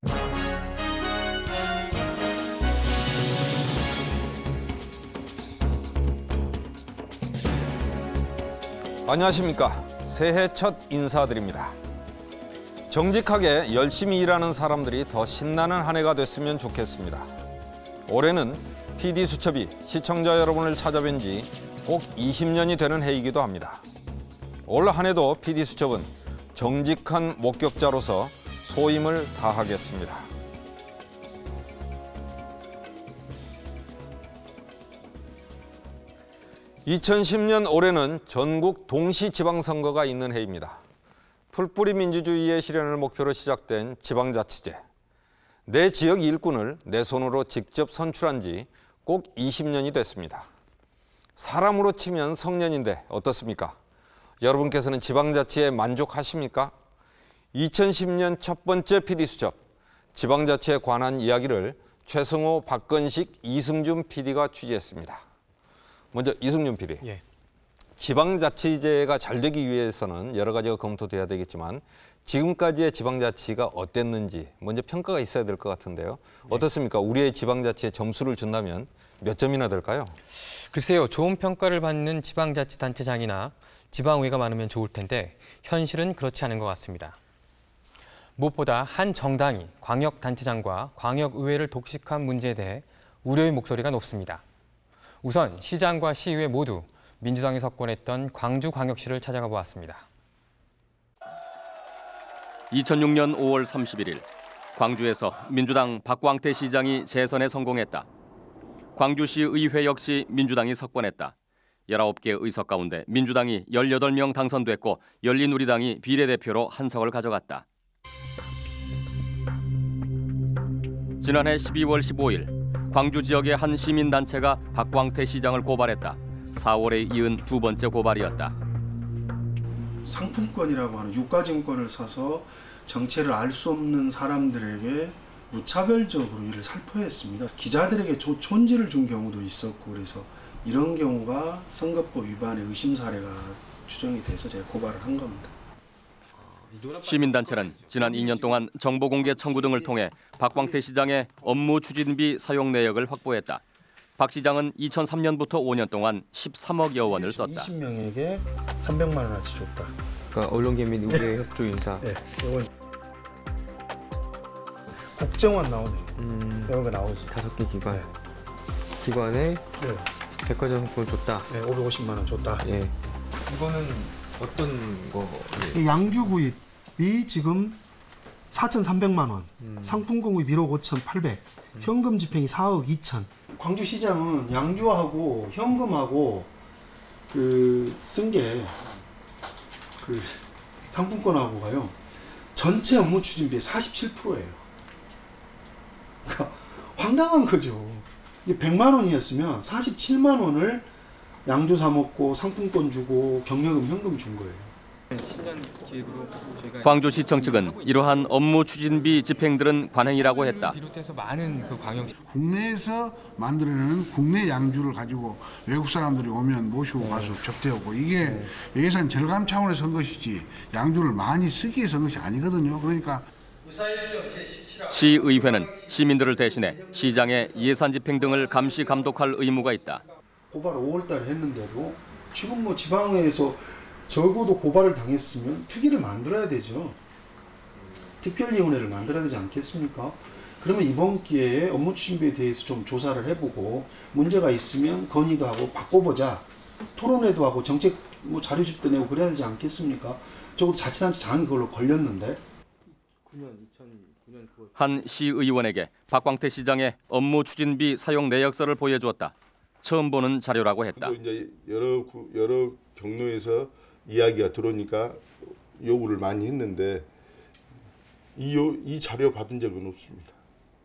안녕하십니까. 새해 첫 인사드립니다. 정직하게 열심히 일하는 사람들이 더 신나는 한 해가 됐으면 좋겠습니다. 올해는 PD수첩이 시청자 여러분을 찾아뵌 지 꼭 20년이 되는 해이기도 합니다. 올 한 해도 PD수첩은 정직한 목격자로서 소임을 다하겠습니다. (2010년) 올해는 전국 동시지방선거가 있는 해입니다. 풀뿌리 민주주의의 실현을 목표로 시작된 지방자치제. 내 지역 일꾼을 내 손으로 직접 선출한 지 꼭 20년이 됐습니다. 사람으로 치면 성년인데 어떻습니까? 여러분께서는 지방자치에 만족하십니까? 2010년 첫 번째 PD수첩, 지방자치에 관한 이야기를 최승호, 박건식, 이승준 PD가 취재했습니다. 먼저 이승준 PD. 예. 지방자치제가 잘 되기 위해서는 여러 가지가 검토돼야 되겠지만 지금까지의 지방자치가 어땠는지 먼저 평가가 있어야 될 것 같은데요. 어떻습니까? 우리의 지방자치에 점수를 준다면 몇 점이나 될까요? 글쎄요. 좋은 평가를 받는 지방자치단체장이나 지방의회가 많으면 좋을 텐데 현실은 그렇지 않은 것 같습니다. 무엇보다 한 정당이 광역단체장과 광역의회를 독식한 문제에 대해 우려의 목소리가 높습니다. 우선 시장과 시의회 모두 민주당이 석권했던 광주광역시를 찾아가 보았습니다. 2006년 5월 31일 광주에서 민주당 박광태 시장이 재선에 성공했다. 광주시 의회 역시 민주당이 석권했다. 19개 의석 가운데 민주당이 18명 당선됐고 열린우리당이 비례대표로 한 석을 가져갔다. 지난해 12월 15일 광주 지역의 한 시민단체가 박광태 시장을 고발했다. 4월에 이은 두 번째 고발이었다. 상품권이라고 하는 유가증권을 사서 정체를 알 수 없는 사람들에게 무차별적으로 이를 살포했습니다. 기자들에게 존지를 준 경우도 있었고 그래서 이런 경우가 선거법 위반의 의심 사례가 추정이 돼서 제가 고발을 한 겁니다. 시민단체는 지난 2년 동안 정보공개 청구 등을 통해 박광태 시장의 업무 추진비 사용 내역을 확보했다. 박 시장은 2003년부터 5년 동안 13억여 원을 썼다. 20명에게 300만 원어치 줬다. 그러니까 언론계 및 의회 협조 인사. 네, 이건 국정원 나오네요. 이런 거 나오지. 5개 기관. 네. 기관에 백화점 상품을 줬다. 네, 550만 원 줬다. 예. 이거는 어떤 거? 예. 양주 구입이 지금 4,300만 원, 상품 공급 1억 5,800, 현금 집행이 4억 2천. 광주시장은 양주하고 현금하고 쓴 게 상품권하고가요 전체 업무 추진비의 47%예요. 그러니까 황당한 거죠. 이게 100만 원이었으면 47만 원을 양주 사 먹고 상품권 주고 경력금 현금 준 거예요. 광주시청 측은 이러한 업무 추진비 집행들은 관행이라고 했다. 비롯해서 많은 광역시 국내에서 만들어내는 국내 양주를 가지고 외국 사람들이 오면 모시고 가서 접대하고 이게 예산 절감 차원에서 한 것이지 양주를 많이 쓰기 위해서 한 것이 아니거든요. 그러니까 시의회는 시민들을 대신해 시장의 예산 집행 등을 감시 감독할 의무가 있다. 고발을 5월 달에 했는데도 지금 지방에서 적어도 고발을 당했으면 특위를 만들어야 되죠. 특별위원회를 만들어야 되지 않겠습니까? 그러면 이번 기회에 업무 추진비에 대해서 좀 조사를 해보고 문제가 있으면 건의도 하고 바꿔보자. 토론회도 하고 정책 자료집도 내고 그래야 되지 않겠습니까? 적어도 자치단체장이 그걸로 걸렸는데. 한 시의원에게 박광태 시장의 업무 추진비 사용 내역서를 보여주었다. 처음 보는 자료라고 했다. 이제 여러 경로에서 이야기가 들어오니까 요구를 많이 했는데 이 자료 받은 적은 없습니다.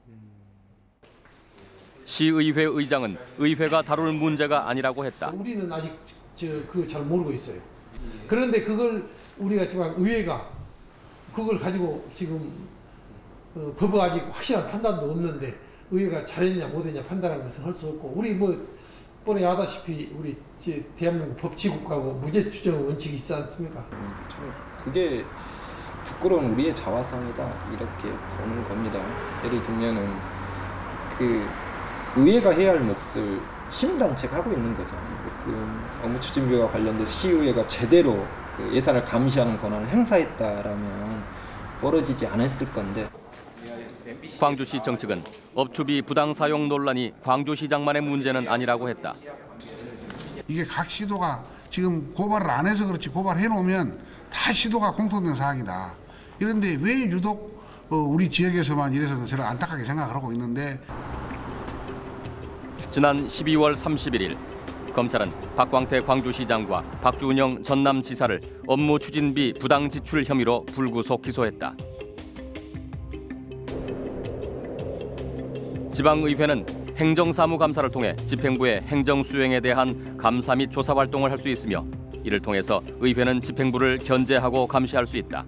시의회 의장은 의회가 다룰 문제가 아니라고 했다. 우리는 아직 그거 잘 모르고 있어요. 그런데 그걸 우리가 지금 의회가 그걸 가지고 지금 법은 아직 확실한 판단도 없는데 의회가 잘했냐 못했냐 판단하는 것은 할 수 없고 우리 뻔히 아다시피 우리 대한민국 법치국가고 무죄 추정 원칙이 있지 않습니까? 그게 부끄러운 우리의 자화상이다 이렇게 보는 겁니다. 예를 들면은 그 의회가 해야 할 몫을 시민단체가 하고 있는 거잖아요. 그 업무 추진비와 관련돼서 시의회가 제대로 그 예산을 감시하는 권한을 행사했다라면 벌어지지 않았을 건데. 광주시청 측은 업추비 부당 사용 논란이 광주시장만의 문제는 아니라고 했다. 이게 각 시도가 지금 고발을 안 해서 그렇지 고발해 놓으면 다 시도가 공통된 사항이다. 그런데 왜 유독 우리 지역에서만 이래서 저를 안타깝게 생각을 하고 있는데. 지난 12월 31일 검찰은 박광태 광주시장과 박주은영 전남지사를 업무 추진비 부당 지출 혐의로 불구속 기소했다. 지방의회는 행정사무감사를 통해 집행부의 행정수행에 대한 감사 및 조사 활동을 할 수 있으며 이를 통해서 의회는 집행부를 견제하고 감시할 수 있다.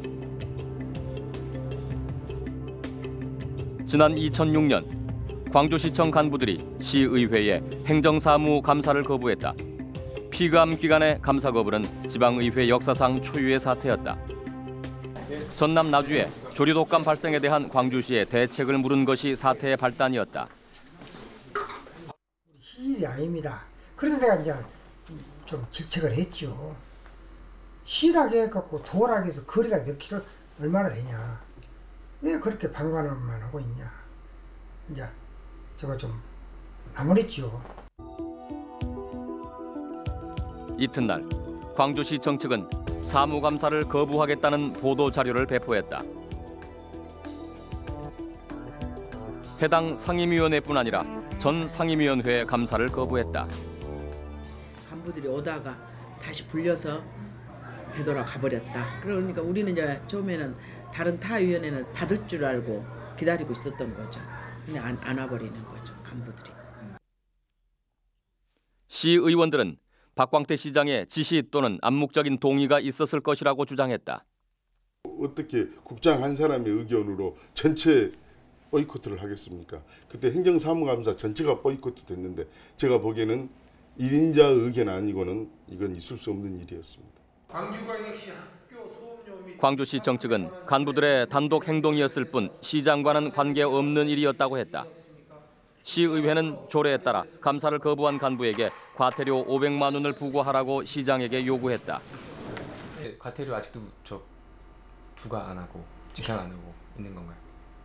지난 2006년 광주시청 간부들이 시의회에 행정사무감사를 거부했다. 피감 기관의 감사 거부는 지방의회 역사상 초유의 사태였다. 전남 나주에 조류독감 발생에 대한 광주시의 대책을 물은 것이 사태의 발단이었다. 시일이 아닙니다. 그래서 내가 이제 좀 질책을 했죠. 시락에 해갖고 도락에 해서 거리가 몇 킬로 얼마나 되냐. 왜 그렇게 방관만 하고 있냐. 이제 제가 좀 나무랬죠. 이튿날 광주시청 측은 사무감사를 거부하겠다는 보도 자료를 배포했다. 해당 상임위원회뿐 아니라 전 상임위원회 감사를 거부했다. 간부들이 오다가 다시 불려서 되돌아가 버렸다. 그러니까 우리는 이제 처음에는 다른 타 위원회는 받을 줄 알고 기다리고 있었던 거죠. 근데 안 와버리는 거죠, 간부들이. 시의원들은 박광태 시장의 지시 또는 암묵적인 동의가 있었을 것이라고 주장했다. 어떻게 국장 한 사람의 의견으로 전체 보이콧을 하겠습니까? 그때 행정사무감사 전체가 보이콧 됐는데 제가 보기에는 1인자 의견 아니고는 이건 있을 수 없는 일이었습니다. 광주시청 측은 간부들의 단독 행동이었을 뿐 시장과는 관계없는 일이었다고 했다. 시의회는 조례에 따라 감사를 거부한 간부에게 과태료 500만 원을 부과하라고 시장에게 요구했다. 과태료 아직도 부과 안 하고 집행 안 하고 있는 건가요?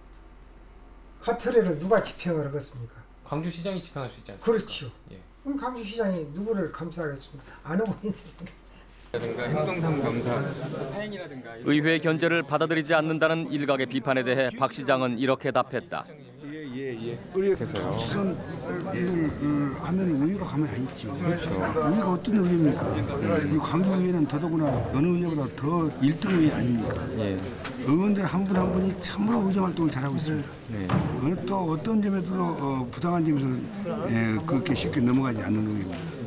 과태료를 누가 집행을 하겠습니까? 광주시장이 집행할 수 있지 않습니까? 그렇죠. 예. 그럼 광주시장이 누구를 감사하겠습니까? 안 하고 있는. 라든가 행정사무감사 파행이라든가 의회 견제를 받아들이지 않는다는 일각의 비판에 대해 박 시장은 이렇게 답했다. 그래서요. 우선 일을 하면 의회가 가만히 안 있죠. 그렇죠. 의회가 어떤 의회입니까? 우리 광주의회는 더더구나 어느 의회보다 더 1등 의회 아닙니까? 예. 의원들 한 분 한 분이 참으로 의정 활동을 잘하고 있습니다. 네. 또 어떤 점에서도 부당한 점에서 그렇게 쉽게 넘어가지 않는 의회입니다.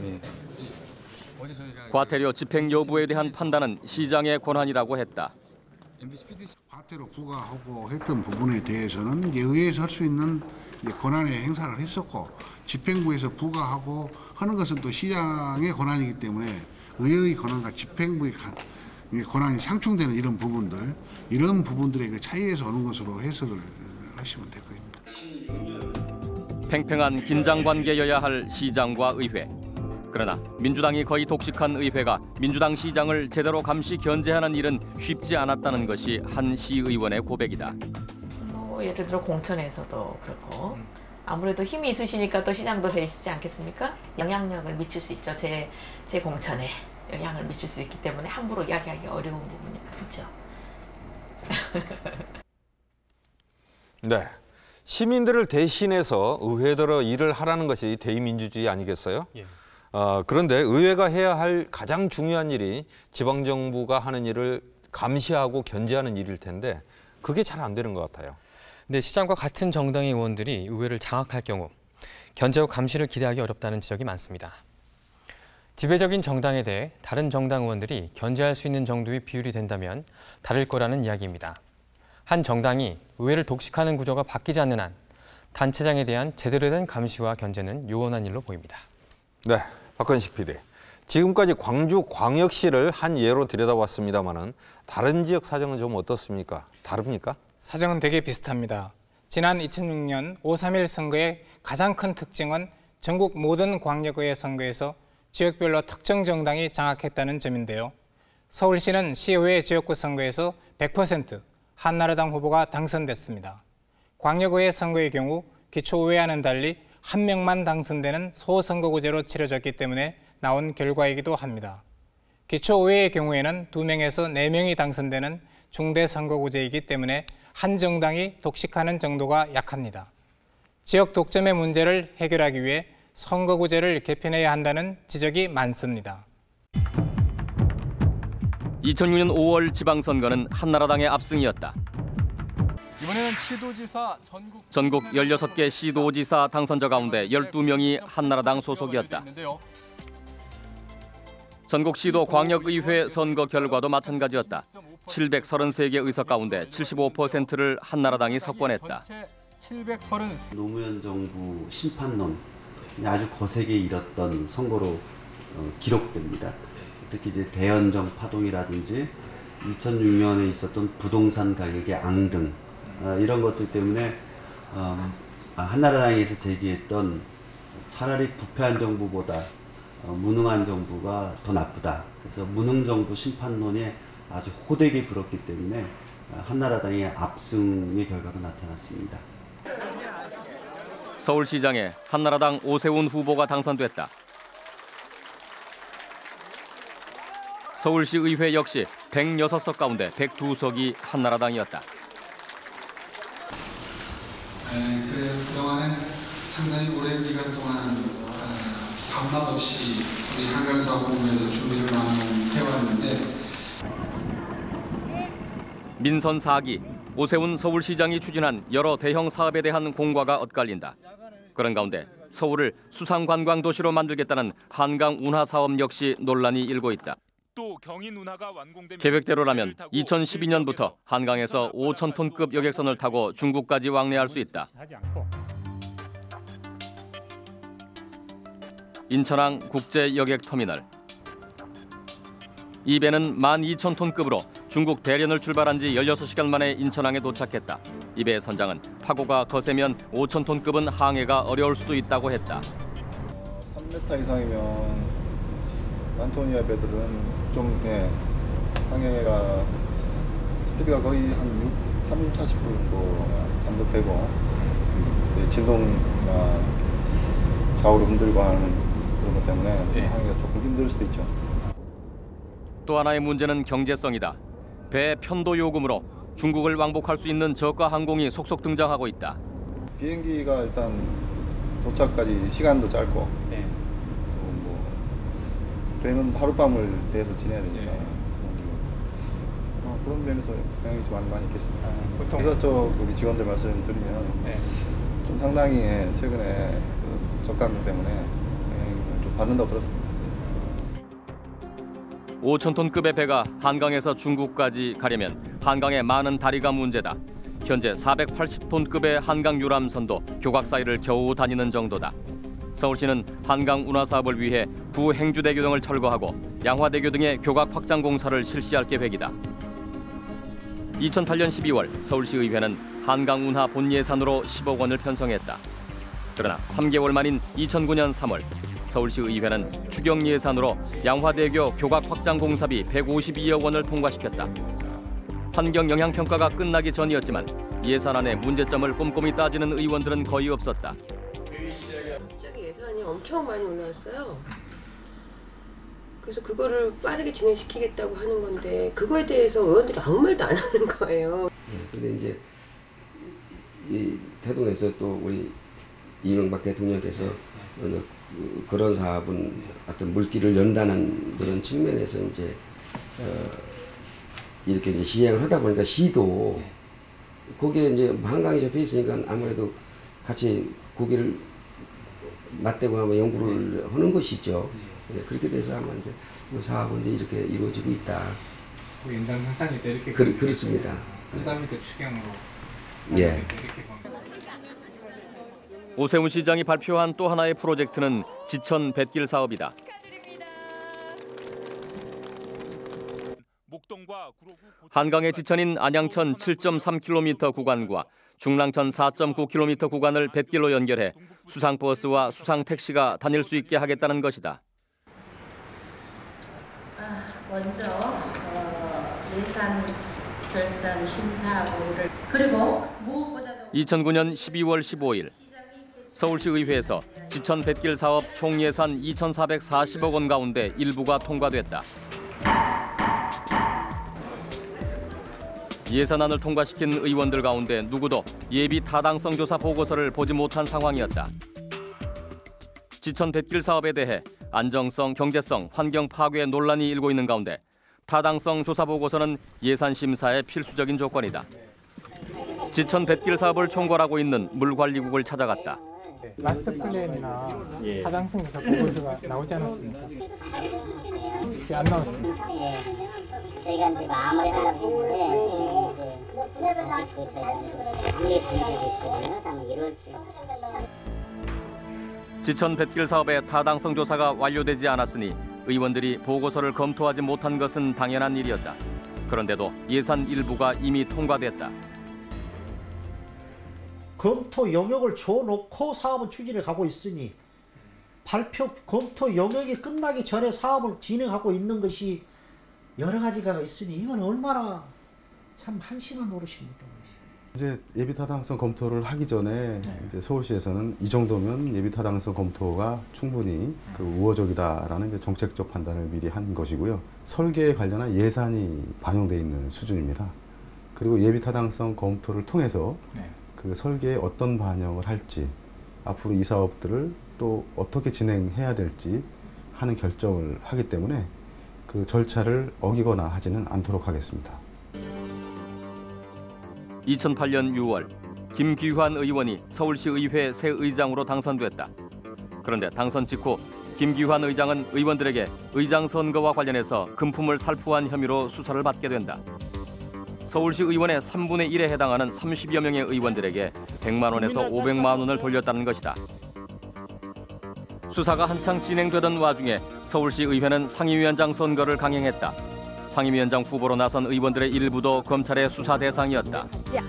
과태료 집행 여부에 대한 판단은 시장의 권한이라고 했다. 과태료 부과하고 했던 부분에 대해서는 의회에서 할 수 있는 권한의 행사를 했었고 집행부에서 부과하고 하는 것은 또 시장의 권한이기 때문에 의회의 권한과 집행부의 권한이 상충되는 이런 부분들의 그 차이에서 오는 것으로 해석을 하시면 될 겁니다. 팽팽한 긴장 관계여야 할 시장과 의회. 그러나 민주당이 거의 독식한 의회가 민주당 시장을 제대로 감시 견제하는 일은 쉽지 않았다는 것이 한 시의원의 고백이다. 예를 들어 공천에서도 그렇고 아무래도 힘이 있으시니까 또 시장도 되시지 않겠습니까? 영향력을 미칠 수 있죠. 제 공천에 영향을 미칠 수 있기 때문에 함부로 이야기하기 어려운 부분이 있죠. 네, 시민들을 대신해서 의회들어 일을 하라는 것이 대의민주주의 아니겠어요? 예. 그런데 의회가 해야 할 가장 중요한 일이 지방정부가 하는 일을 감시하고 견제하는 일일 텐데 그게 잘 안 되는 것 같아요. 네, 시장과 같은 정당의 의원들이 의회를 장악할 경우 견제와 감시를 기대하기 어렵다는 지적이 많습니다. 지배적인 정당에 대해 다른 정당 의원들이 견제할 수 있는 정도의 비율이 된다면 다를 거라는 이야기입니다. 한 정당이 의회를 독식하는 구조가 바뀌지 않는 한 단체장에 대한 제대로 된 감시와 견제는 요원한 일로 보입니다. 네, 박건식 PD. 지금까지 광주광역시를 한 예로 들여다봤습니다마는 다른 지역 사정은 좀 어떻습니까? 다릅니까? 사정은 되게 비슷합니다. 지난 2006년 5.3.1 선거의 가장 큰 특징은 전국 모든 광역의회 선거에서 지역별로 특정 정당이 장악했다는 점인데요. 서울시는 시의회 지역구 선거에서 100% 한나라당 후보가 당선됐습니다. 광역의회 선거의 경우 기초의회와는 달리 한 명만 당선되는 소선거구제로 치러졌기 때문에 나온 결과이기도 합니다. 기초의회의 경우에는 2명에서 4명이 당선되는 중대선거구제이기 때문에 한 정당이 독식하는 정도가 약합니다. 지역 독점의 문제를 해결하기 위해 선거구제를 개편해야 한다는 지적이 많습니다. 2006년 5월 지방선거는 한나라당의 압승이었다. 이번에는 시도지사 전국 16개 시도지사 당선자 가운데 12명이 한나라당 소속이었다. 전국 시도 광역의회 선거 결과도 마찬가지였다. 733개 의석 가운데 75%를 한나라당이 석권했다. 노무현 정부 심판론 아주 거세게 일었던 선거로 기록됩니다. 특히 이제 대연정 파동이라든지 2006년에 있었던 부동산 가격의 앙등 이런 것들 때문에 한나라당에서 제기했던 차라리 부패한 정부보다 무능한 정부가 더 나쁘다. 그래서 무능 정부 심판론에 아주 호되게 불었기 때문에 한나라당의 압승의 결과가 나타났습니다. 서울시장에 한나라당 오세훈 후보가 당선됐다. 서울시의회 역시 106석 가운데 102석이 한나라당이었다. 그동안은 상당히 오랜 기간 동안 밤낮 없이 우리 한강사업본부에서 준비를 많이 해왔는데 민선 4기, 오세훈 서울시장이 추진한 여러 대형 사업에 대한 공과가 엇갈린다. 그런 가운데 서울을 수상관광도시로 만들겠다는 한강 운하 사업 역시 논란이 일고 있다. 계획대로라면 2012년부터 한강에서 5,000톤급 여객선을 타고 중국까지 왕래할 수 있다. 인천항 국제여객터미널. 이 배는 12,000톤급으로 중국 대련을 출발한 지 16시간 만에 인천항에 도착했다. 이 배의 선장은 파고가 거세면 5,000톤급은 항해가 어려울 수도 있다고 했다. 3m 이상이면 안토니아 배들은 좀 항해가 스피드가 거의 한 30-40분 정도 감속되고 진동이나 좌우로 흔들고 하는 그런 것 때문에 항해가 조금 힘들 수도 있죠. 또 하나의 문제는 경제성이다. 배 편도 요금으로 중국을 왕복할 수 있는 저가 항공이 속속 등장하고 있다. 비행기가 일단 도착까지 시간도 짧고 배는 하룻밤을 배에서 지내야 되니까 그런 면에서 영향이 좀 많이 있겠습니다. 회사 쪽 우리 직원들 말씀 드리면 좀 상당히 최근에 저가 항공 때문에 영향이 좀 받는다고 들었습니다. 5,000톤급의 배가 한강에서 중국까지 가려면 한강의 많은 다리가 문제다. 현재 480톤급의 한강 유람선도 교각 사이를 겨우 다니는 정도다. 서울시는 한강 운하 사업을 위해 부행주대교 등을 철거하고 양화대교 등의 교각 확장 공사를 실시할 계획이다. 2008년 12월 서울시의회는 한강 운하 본 예산으로 10억 원을 편성했다. 그러나 3개월 만인 2009년 3월 서울시의회는 추경 예산으로 양화대교 교각 확장 공사비 152억 원을 통과시켰다. 환경 영향 평가가 끝나기 전이었지만 예산안의 문제점을 꼼꼼히 따지는 의원들은 거의 없었다. 갑자기 예산이 엄청 많이 올라왔어요. 그래서 그거를 빠르게 진행시키겠다고 하는 건데 그거에 대해서 의원들이 아무 말도 안 하는 거예요. 근데 이제 이 태동에서 또 우리 이명박 대통령께서 그런 사업은 어떤 물길을 연다는 그런 측면에서 이제 이렇게 이제 시행을 하다 보니까 시도 거기에 이제 한강이 접해 있으니까 아무래도 같이 고기를 맞대고 하면 연구를 하는 것이죠. 그렇게 돼서 아마 이제 사업은 이제 이렇게 이루어지고 있다. 연장 현상이 때 이렇게 그렇습니다. 그다음에 그 추경으로 예. 오세훈 시장이 발표한 또 하나의 프로젝트는 지천 뱃길 사업이다. 한강의 지천인 안양천 7.3km 구간과 중랑천 4.9km 구간을 뱃길로 연결해 수상버스와 수상택시가 다닐 수 있게 하겠다는 것이다. 먼저 예산 결산 심사를 그리고 무엇보다도 2009년 12월 15일 서울시의회에서 지천 뱃길 사업 총 예산 2,440억 원 가운데 일부가 통과됐다. 예산안을 통과시킨 의원들 가운데 누구도 예비 타당성 조사 보고서를 보지 못한 상황이었다. 지천 뱃길 사업에 대해 안정성, 경제성, 환경 파괴 논란이 일고 있는 가운데 타당성 조사 보고서는 예산 심사의 필수적인 조건이다. 지천 뱃길 사업을 총괄하고 있는 물관리국을 찾아갔다. 마스터 플랜이나 타당성 조사 보고서가 나오지 않았습니까? 안 나왔습니다. 저희가 이제 마무리 하려고 했는데 이제 저희가 분리 분류되고 있거든요. 다음에 1월쯤. 지천 뱃길 사업의 타당성 조사가 완료되지 않았으니 의원들이 보고서를 검토하지 못한 것은 당연한 일이었다. 그런데도 예산 일부가 이미 통과됐다. 검토 영역을 줘놓고 사업은 추진해 가고 있으니 검토 영역이 끝나기 전에 사업을 진행하고 있는 것이 여러 가지가 있으니 이건 얼마나 참 한심한 노릇입니까. 이제 예비타당성 검토를 하기 전에 이제 서울시에서는 이 정도면 예비타당성 검토가 충분히 우호적이다라는 정책적 판단을 미리 한 것이고요. 설계에 관련한 예산이 반영돼 있는 수준입니다. 그리고 예비타당성 검토를 통해서 그 설계에 어떤 반영을 할지, 앞으로 이 사업들을 또 어떻게 진행해야 될지 하는 결정을 하기 때문에 그 절차를 어기거나 하지는 않도록 하겠습니다. 2008년 6월 김기환 의원이 서울시의회 새 의장으로 당선됐다. 그런데 당선 직후 김기환 의장은 의원들에게 의장 선거와 관련해서 금품을 살포한 혐의로 수사를 받게 된다. 서울시 의원의 3분의 1에 해당하는 30여 명의 의원들에게 100만 원에서 500만 원을 돌렸다는 것이다. 수사가 한창 진행되던 와중에 서울시 의회는 상임위원장 선거를 강행했다. 상임위원장 후보로 나선 의원들의 일부도 검찰의 수사 대상이었다.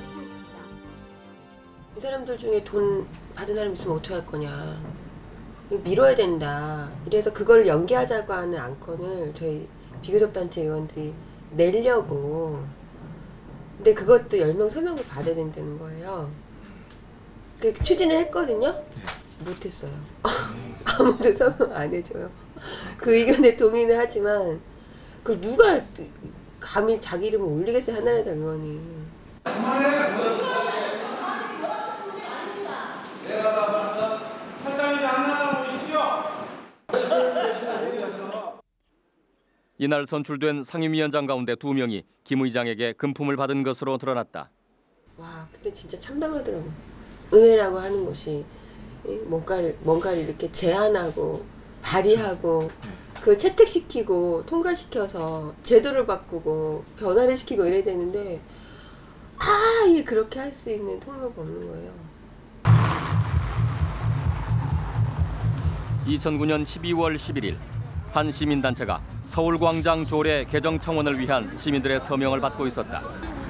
이 사람들 중에 돈 받은 사람 있으면 어떻게 할 거냐. 미뤄야 된다. 이래서 그걸 연기하자고 하는 안건을 저희 비교섭단체 의원들이 내려고. 근데 그것도 10명 서명을 받아야 된다는 거예요. 추진을 했거든요. 못했어요. 아무도 서명 안 해줘요. 그 의견에 동의는 하지만 그 누가 감히 자기 이름을 올리겠어요. 한나라당 의원이. 이날 선출된 상임위원장 가운데 2명이 김 의장에게 금품을 받은 것으로 드러났다. 와, 근데 진짜 참담하더라고. 의회라고 하는 것이 뭔가를 이렇게 제안하고 발의하고 그 채택시키고 통과시켜서 제도를 바꾸고 변화를 시키고 이래야 되는데 이게 그렇게 할 수 있는 통로가 없는 거예요. 2009년 12월 11일 한 시민단체가 서울광장 조례 개정 청원을 위한 시민들의 서명을 받고 있었다.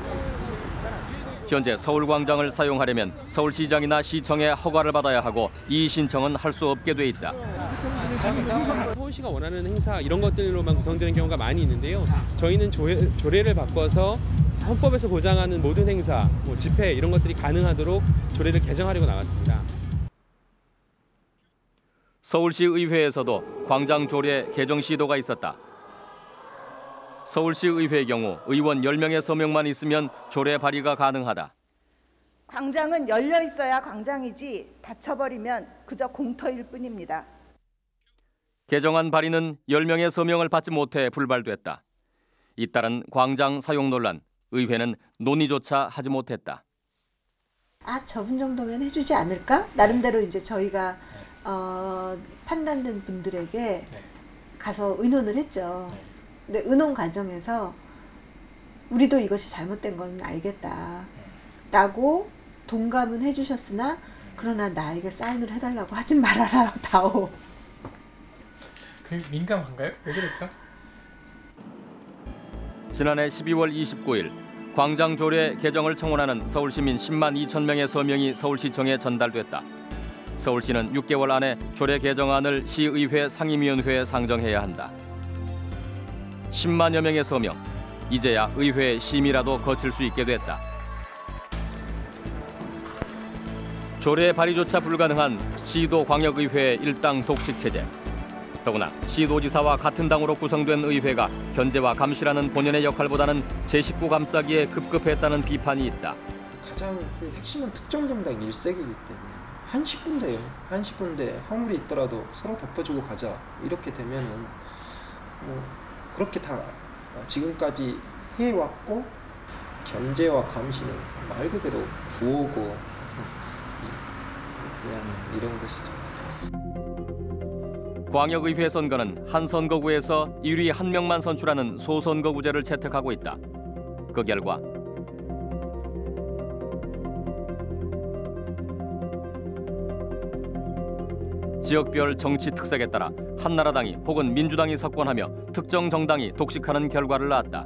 현재 서울광장을 사용하려면 서울시장이나 시청의 허가를 받아야 하고 이 신청은 할 수 없게 돼 있다. 서울시가 원하는 행사 이런 것들로만 구성되는 경우가 많이 있는데요. 저희는 조례를 바꿔서 헌법에서 보장하는 모든 행사, 집회 이런 것들이 가능하도록 조례를 개정하려고 나왔습니다. 서울시 의회에서도 광장 조례 개정 시도가 있었다. 서울시 의회의 경우 의원 10명의 서명만 있으면 조례 발의가 가능하다. 광장은 열려 있어야 광장이지 닫혀버리면 그저 공터일 뿐입니다. 개정안 발의는 10명의 서명을 받지 못해 불발됐다. 잇따른 광장 사용 논란, 의회는 논의조차 하지 못했다. 저분 정도면 해주지 않을까? 나름대로 이제 저희가 판단된 분들에게 가서 의논을 했죠. 근데 의논 과정에서 우리도 이것이 잘못된 건 알겠다라고 동감은 해주셨으나 그러나 나에게 사인을 해달라고 하진 말아라 다오. 그 민감한가요? 왜 그랬죠? 지난해 12월 29일 광장조례 개정을 청원하는 서울시민 10만 2천 명의 서명이 서울시청에 전달됐다. 서울시는 6개월 안에 조례 개정안을 시의회 상임위원회에 상정해야 한다. 10만여 명의 서명, 이제야 의회 심의라도 거칠 수 있게 됐다. 조례 발의조차 불가능한 시도 광역의회의 일당 독식 체제. 더구나 시도지사와 같은 당으로 구성된 의회가 견제와 감시라는 본연의 역할보다는 제19 감싸기에 급급했다는 비판이 있다. 가장 그 핵심은 특정 정당 일색이기 때문에 한 10분대요. 한 10분대 화물이 있더라도 서로 덮어주고 가자. 이렇게 되면은 뭐 그렇게 다 지금까지 해왔고 견제와 감시는 말 그대로 구호고 그냥 이런 것이죠. 광역의회 선거는 한 선거구에서 1위 1명만 선출하는 소선거구제를 채택하고 있다. 그 결과 지역별 정치 특색에 따라 한나라당이 혹은 민주당이 석권하며 특정 정당이 독식하는 결과를 낳았다.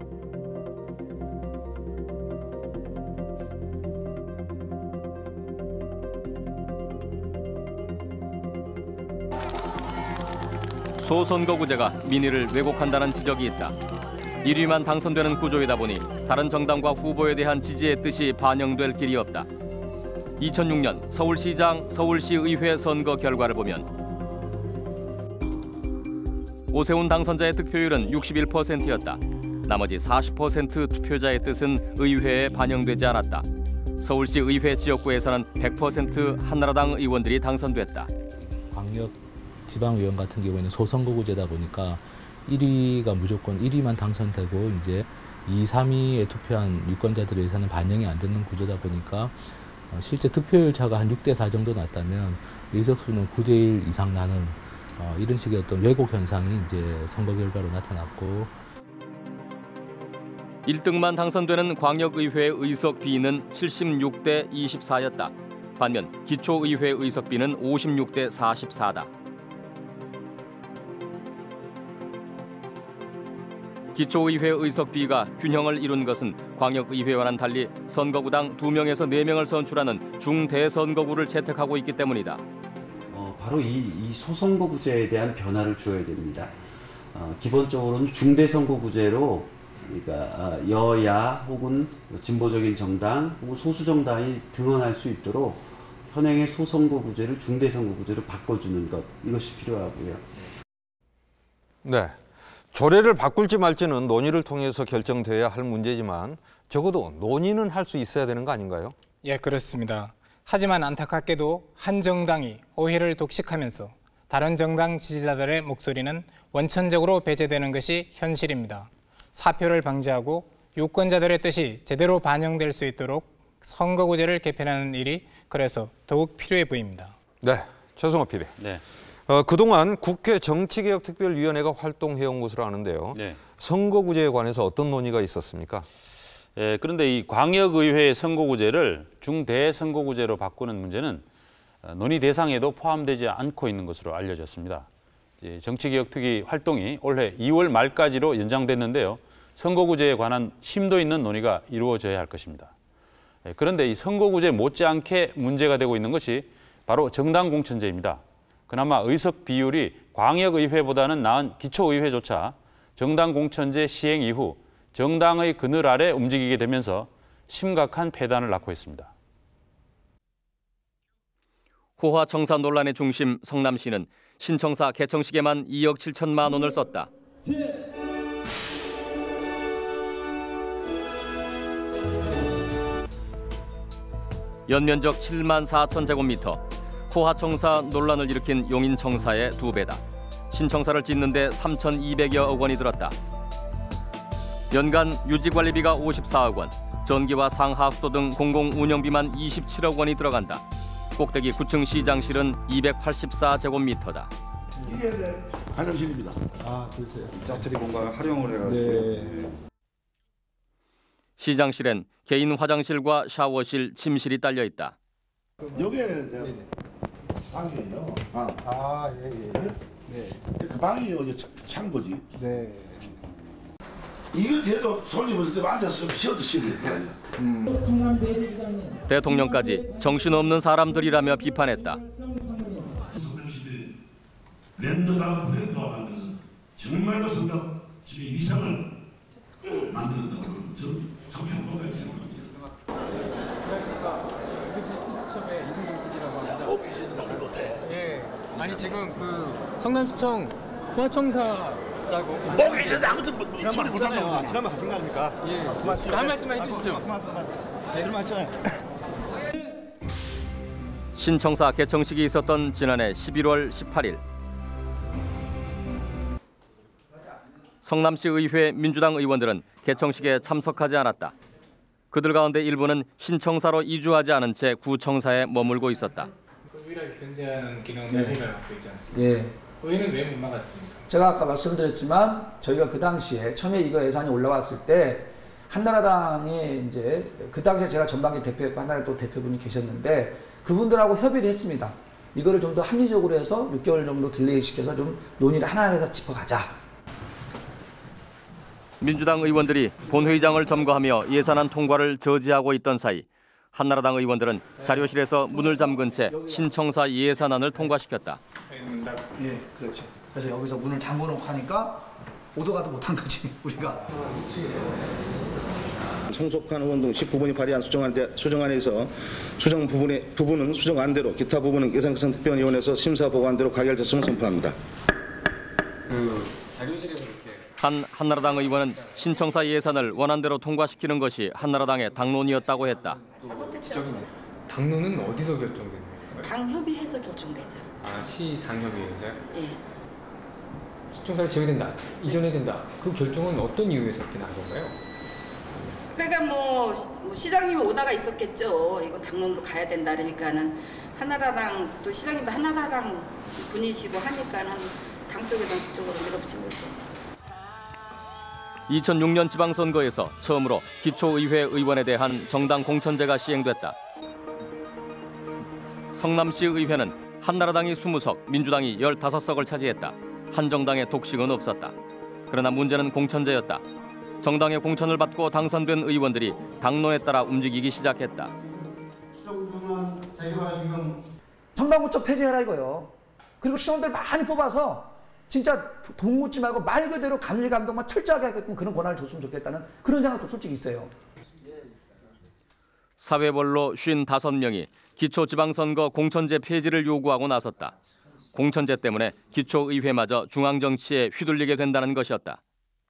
소선거구제가 민의를 왜곡한다는 지적이 있다. 1위만 당선되는 구조이다 보니 다른 정당과 후보에 대한 지지의 뜻이 반영될 길이 없다. 2006년 서울시장, 서울시의회 선거 결과를 보면 오세훈 당선자의 득표율은 61%였다. 나머지 40% 투표자의 뜻은 의회에 반영되지 않았다. 서울시의회 지역구에서는 100% 한나라당 의원들이 당선됐다. 광역 지방의원 같은 경우에는 소선거구제다 보니까 1위가 무조건 1위만 당선되고 이제 2, 3위에 투표한 유권자들에 의해서는 반영이 안 되는 구조다 보니까 실제 득표율 차가 한 6대4 정도 났다면 의석수는 9대1 이상 나는 이런 식의 어떤 왜곡 현상이 이제 선거 결과로 나타났고 1등만 당선되는 광역의회 의석 비는 76대 24였다. 반면 기초의회 의석 비는 56대 44다. 기초의회 의석 비가 균형을 이룬 것은 광역의회와는 달리 선거구당 2명에서 4명을 선출하는 중대선거구를 채택하고 있기 때문이다. 바로 이 소선거구제에 대한 변화를 주어야 됩니다. 기본적으로는 중대선거구제로 그러니까 여야 혹은 진보적인 정당 혹은 소수 정당이 등원할 수 있도록 현행의 소선거구제를 중대선거구제로 바꿔주는 것, 이것이 필요하고요. 네. 조례를 바꿀지 말지는 논의를 통해서 결정돼야 할 문제지만 적어도 논의는 할 수 있어야 되는 거 아닌가요? 예, 그렇습니다. 하지만 안타깝게도 한 정당이 의회를 독식하면서 다른 정당 지지자들의 목소리는 원천적으로 배제되는 것이 현실입니다. 사표를 방지하고 유권자들의 뜻이 제대로 반영될 수 있도록 선거구제를 개편하는 일이 그래서 더욱 필요해 보입니다. 네, 최승호 PD. 네. 그동안 국회 정치개혁특별위원회가 활동해온 것으로 아는데요. 네. 선거구제에 관해서 어떤 논의가 있었습니까? 그런데 이 광역의회 선거구제를 중대선거구제로 바꾸는 문제는 논의 대상에도 포함되지 않고 있는 것으로 알려졌습니다. 정치개혁특위 활동이 올해 2월 말까지로 연장됐는데요. 선거구제에 관한 심도 있는 논의가 이루어져야 할 것입니다. 그런데 이 선거구제 못지않게 문제가 되고 있는 것이 바로 정당공천제입니다. 그나마 의석 비율이 광역의회보다는 나은 기초의회조차 정당공천제 시행 이후 정당의 그늘 아래 움직이게 되면서 심각한 폐단을 낳고 있습니다. 호화청사 논란의 중심 성남시는 신청사 개청식에만 2억 7천만 원을 썼다. 연면적 7만 4천 제곱미터, 호화청사 논란을 일으킨 용인청사의 2배다. 신청사를 짓는데 3,200여억 원이 들었다. 연간 유지관리비가 54억 원, 전기와 상하수도 등 공공운영비만 27억 원이 들어간다. 꼭대기 9층 시장실은 284제곱미터다. 이게 화장실입니다. 글쎄요. 자투리 공간을 활용을 해가지고. 시장실엔 개인 화장실과 샤워실, 침실이 딸려 있다. 여기에 방이에요. 방. 네. 그 방이 여기 창고지. 네. 이거 계속 손님을 좀 앉아서 좀 쉬어 드시면 돼요. 대통령까지 정신없는 사람들이라며 비판했다. 랜드마크 브랜드와 만드는 정말로 성남시의 위상을 만들었다고 저는 참 행복하게 생각합니다. 시청의 이승동 PD라고 합니다. 오피스에서 말을 못해. 예. 아니 지금 그 성남시청 포화청사라고. 오피스에서 아무튼 소리 못하네요. 지난번 가신 거 아닙니까? 예. 한 말씀만 해주시죠. 네, 그럼 하잖아요. 신청사 개청식이 있었던 지난해 11월 18일. 성남시 의회 민주당 의원들은 개청식에 참석하지 않았다. 그들 가운데 일부는 신청사로 이주하지 않은 채 구청사에 머물고 있었다. 유일하게 견제하는 기능을 의회가 갖고 있지 않습니까? 예. 의회는 왜 못 막았습니까? 제가 아까 말씀드렸지만 저희가 그 당시에 처음에 이거 예산이 올라왔을 때 한나라당이 이제 그 당시에 제가 전반기 대표였고 한나라 또 대표분이 계셨는데 그분들하고 협의를 했습니다. 이거를 좀 더 합리적으로 해서 6개월 정도 딜레이 시켜서 좀 논의를 하나하나 짚어가자. 민주당 의원들이 본회의장을 점거하며 예산안 통과를 저지하고 있던 사이 한나라당 의원들은 자료실에서 문을 잠근 채 신청사 예산안을 통과시켰다. 예, 그렇죠. 그래서 여기서 문을 잠궈놓고 하니까 오도 가도 못한 거지 우리가. 성속한 의원 등 19분이 발의한 수정안에서 수정 부분은 수정안대로 기타 부분은 예산특별위원회에서 심사 보고안대로 가결됐음을 선포합니다. 자료실에서 이렇게. 한나라당 의원은 신청사 예산을 원안대로 통과시키는 것이 한나라당의 당론이었다고 했다. 당론은 어디서 결정되는 거예요? 당협의회에서 결정되죠. 아, 시 당협의회에서요? 예. 신청사를 지어야 된다, 이전해야 된다. 그 결정은 어떤 이유에서 이렇게 난 건가요? 그러니까 뭐 시장님이 오다가 있었겠죠. 이건 당론으로 가야 된다 그러니까는 한나라당 또 시장님도 한나라당 분이시고 하니까는 당 쪽에서 그쪽으로 밀어붙인 거죠. 2006년 지방선거에서 처음으로 기초의회 의원에 대한 정당 공천제가 시행됐다. 성남시 의회는 한나라당이 20석, 민주당이 15석을 차지했다. 한 정당의 독식은 없었다. 그러나 문제는 공천제였다. 정당의 공천을 받고 당선된 의원들이 당론에 따라 움직이기 시작했다. 정당 공천 폐지해라 이거요. 그리고 시원들 많이 뽑아서 진짜 돈 묻지 말고 말 그대로 감리 감독만 철저하게 하게끔 그런 권한을 줬으면 좋겠다는 그런 생각도 솔직히 있어요. 사회별로 55명이 기초지방선거 공천제 폐지를 요구하고 나섰다. 공천제 때문에 기초의회마저 중앙정치에 휘둘리게 된다는 것이었다.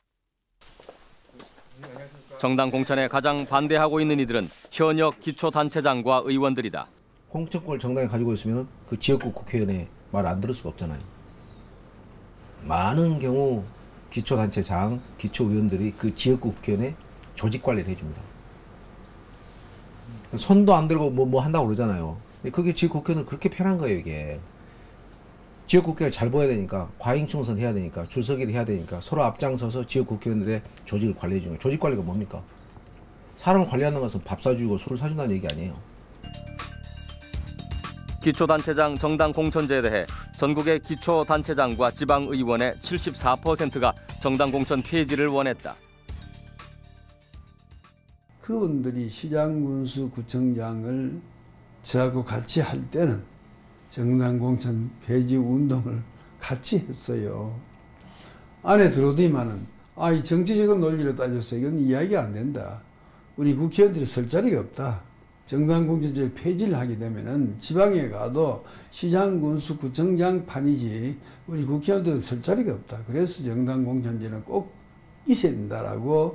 정당 공천에 가장 반대하고 있는 이들은 현역 기초단체장과 의원들이다. 공천권을 정당이 가지고 있으면 그 지역구 국회의원의 말 안 들을 수가 없잖아요. 많은 경우 기초단체장, 기초의원들이 그 지역구 국회의원의 조직관리를 해줍니다. 손도 안 들고 뭐 한다고 그러잖아요. 그게 지역국회는 그렇게 편한 거예요, 이게. 지역국회가 잘 보여야 되니까, 과잉충선 해야 되니까, 줄서기를 해야 되니까 서로 앞장서서 지역국회의원들의 조직을 관리해 주는 거예요. 조직관리가 뭡니까? 사람을 관리하는 것은 밥 사주고 술 사준다는 얘기 아니에요. 기초단체장 정당 공천제에 대해 전국의 기초단체장과 지방의원의 74%가 정당 공천 폐지를 원했다. 그분들이 시장군수 구청장을 저하고 같이 할 때는 정당 공천 폐지 운동을 같이 했어요. 안에 들어오더니만은 이 정치적인 논리로 따져서 이건 이야기가 안 된다. 우리 국회의원들이 설 자리가 없다. 정당 공천제 폐지를 하게 되면은 지방에 가도 시장, 군수, 구청장 판이지 우리 국회의원들은 설 자리가 없다. 그래서 정당 공천제는 꼭 있어야 된다라고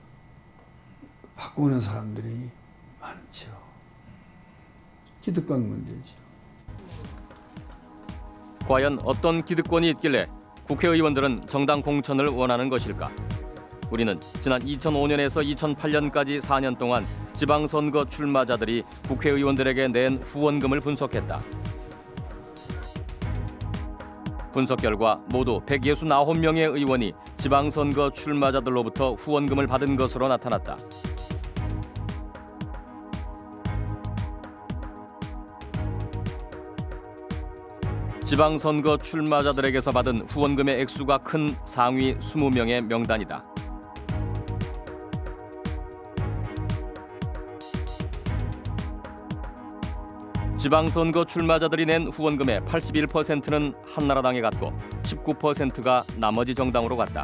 바꾸는 사람들이 많죠. 기득권 문제죠. 과연 어떤 기득권이 있길래 국회의원들은 정당 공천을 원하는 것일까? 우리는 지난 2005년에서 2008년까지 4년 동안 지방선거 출마자들이 국회의원들에게 낸 후원금을 분석했다. 분석 결과 모두 169명의 의원이 지방선거 출마자들로부터 후원금을 받은 것으로 나타났다. 지방선거 출마자들에게서 받은 후원금의 액수가 큰 상위 20명의 명단이다. 지방선거 출마자들이 낸 후원금의 81%는 한나라당에 갔고 19%가 나머지 정당으로 갔다.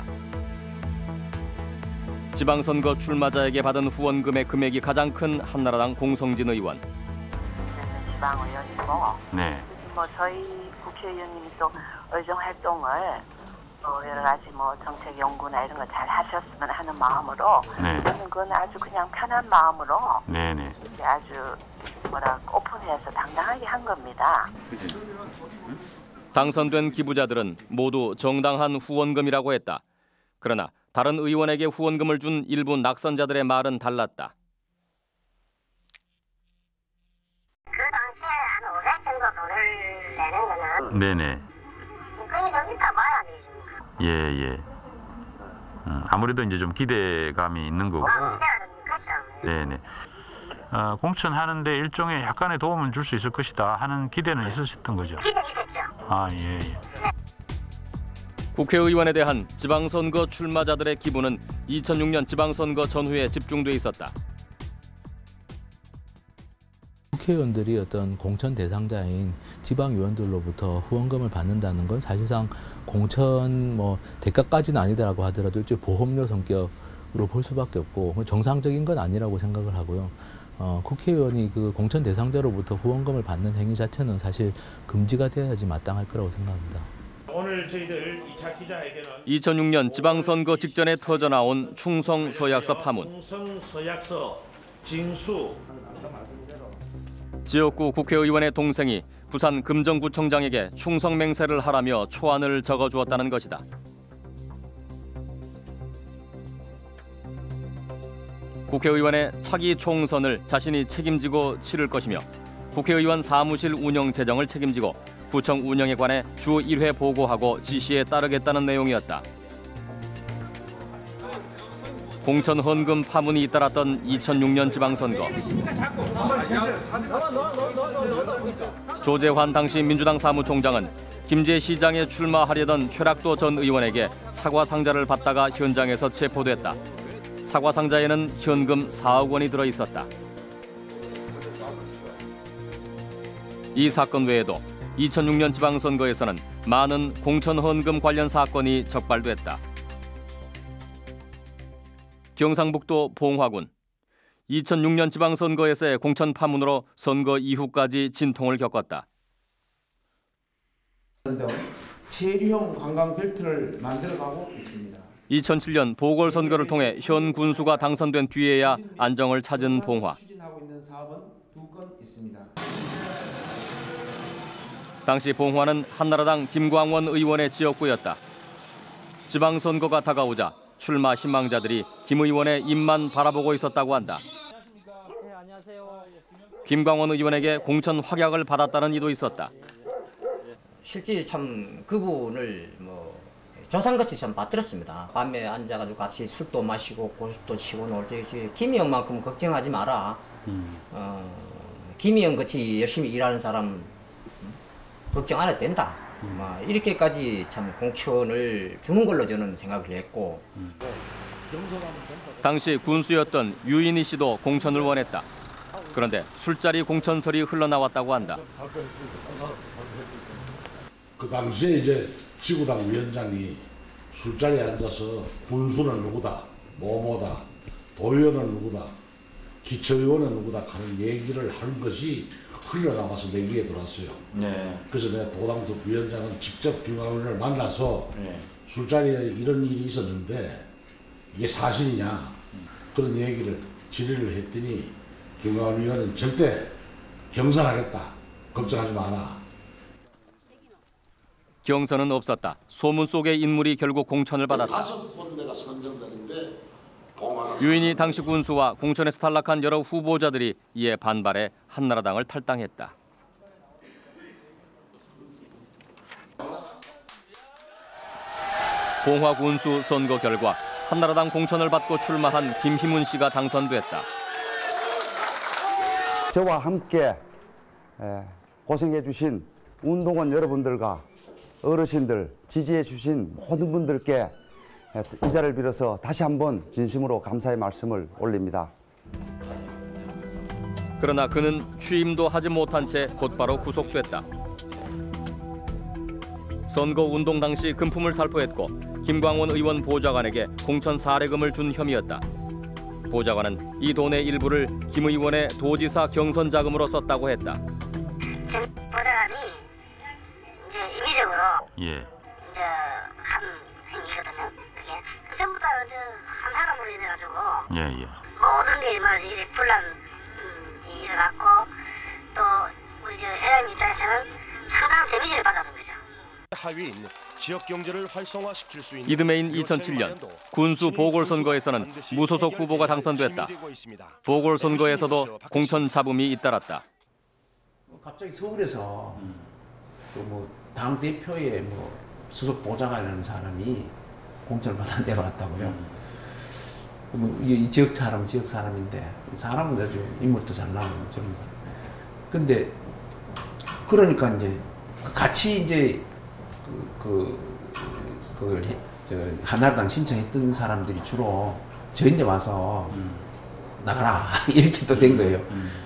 지방선거 출마자에게 받은 후원금의 금액이 가장 큰 한나라당 공성진 의원. 지방의원이고 네. 뭐 저희 국회의원님이 또 의정 활동을 여러 가지 뭐 정책 연구나 이런 거 잘 하셨으면 하는 마음으로 네. 저는 그건 아주 그냥 편한 마음으로 네네. 아주 오픈해서 당당하게 한 겁니다. 당선된 기부자들은 모두 정당한 후원금이라고 했다. 그러나 다른 의원에게 후원금을 준 일부 낙선자들의 말은 달랐다. 그 당시에 한 500 정도 돈을 내는 거는 네네. 그게 좀 이따 봐야 되지. 예. 아무래도 이제 좀 기대감이 있는 거고. 네네. 공천하는데 일종의 약간의 도움을 줄 수 있을 것이다 하는 기대는 있으셨던 거죠? 기대 있었죠. 예. 국회의원에 대한 지방선거 출마자들의 기부는 2006년 지방선거 전후에 집중돼 있었다. 국회의원들이 어떤 공천 대상자인 지방의원들로부터 후원금을 받는다는 건 사실상 공천 대가까지는 아니더라고 하더라도 일종의 보험료 성격으로 볼 수밖에 없고 정상적인 건 아니라고 생각을 하고요. 국회의원이 그 공천 대상자로부터 후원금을 받는 행위 자체는 사실 금지가 되어야지 마땅할 거라고 생각합니다. 오늘 저희들 2차 기자회견은 2006년 지방선거 직전에 터져나온 충성 서약서 파문. 충성 서약서 징수. 지역구 국회의원의 동생이 부산 금정구청장에게 충성 맹세를 하라며 초안을 적어주었다는 것이다. 국회의원의 차기 총선을 자신이 책임지고 치를 것이며 국회의원 사무실 운영 재정을 책임지고 구청 운영에 관해 주 1회 보고하고 지시에 따르겠다는 내용이었다. 공천 헌금 파문이 잇따랐던 2006년 지방선거. 조재환 당시 민주당 사무총장은 김제 시장에 출마하려던 최락도 전 의원에게 사과 상자를 받다가 현장에서 체포됐다. 사과 상자에는 현금 4억 원이 들어 있었다. 이 사건 외에도 2006년 지방선거에서는 많은 공천 헌금 관련 사건이 적발됐다. 경상북도 봉화군. 2006년 지방선거에서의 공천 파문으로 선거 이후까지 진통을 겪었다. 체류형 관광 벨트를 만들어가고 있습니다. 2007년 보궐선거를 통해 현 군수가 당선된 뒤에야 안정을 찾은 봉화. 추진하고 있는 사업은 2건 있습니다. 당시 봉화는 한나라당 김광원 의원의 지역구였다. 지방선거가 다가오자 출마 희망자들이 김 의원의 입만 바라보고 있었다고 한다. 김광원 의원에게 공천 확약을 받았다는 이도 있었다. 실제 참 그분을 조상같이 참 받들었습니다. 밤에 앉아가지고 같이 술도 마시고 고집도 치고 놀 때 김이 형만큼 걱정하지 마라. 김이 형같이 열심히 일하는 사람 걱정 안 해도 된다. 이렇게까지 참 공천을 주는 걸로 저는 생각을 했고. 당시 군수였던 유인희 씨도 공천을 원했다. 그런데 술자리 공천설이 흘러나왔다고 한다. 그 당시에 이제 지구당 위원장이 술자리에 앉아서 군수는 누구다, 뭐뭐다, 도의원은 누구다, 기초의원은 누구다 하는 얘기를 하는 것이 흘러나와서 내 귀에 들어왔어요. 네. 그래서 내가 도당도 위원장은 직접 김광원을 만나서 술자리에 이런 일이 있었는데 이게 사실이냐 그런 얘기를 질의를 했더니 김광원 위원은 절대 경선하겠다. 걱정하지 마라. 경선은 없었다. 소문 속의 인물이 결국 공천을 받았다. 5번 내가 선정되는데 유인이 당시 군수와 공천에서 탈락한 여러 후보자들이 이에 반발해 한나라당을 탈당했다. 봉화 군수 선거 결과 한나라당 공천을 받고 출마한 김희문 씨가 당선됐다. 저와 함께 고생해 주신 운동원 여러분들과 어르신들, 지지해 주신 모든 분들께 이 자리를 빌어서 다시 한번 진심으로 감사의 말씀을 올립니다. 그러나 그는 취임도 하지 못한 채 곧바로 구속됐다. 선거운동 당시 금품을 살포했고 김광원 의원 보좌관에게 공천 사례금을 준 혐의였다. 보좌관은 이 돈의 일부를 김 의원의 도지사 경선 자금으로 썼다고 했다. 보좌관이 이제 임의적으로 이제 한 행위거든요. 그게 전부 다 한 사람으로 인해가지고 모든 게 말이지 이렇게 분란이 일어났고 또 우리 회장님 입장에서는 상당한 데미지를 받았던 거죠. 하위인 지역 경제를 활성화시킬 수 있는 이듬해인 2007년 군수 보궐선거에서는 무소속 후보가 당선됐다. 보궐선거에서도 공천 잡음이 잇따랐다. 갑자기 서울에서 뭐 당 대표의 뭐 수석 보좌관이라는 사람이 공천을 받아 내려왔다고요. 뭐 이 지역 사람인데 사람은 아주 인물도 잘 나오는 저런 사람. 근데 그러니까 이제 같이 이제 한나라당 신청했던 사람들이 주로 저희한테 와서 나가라 이렇게 또 된 거예요.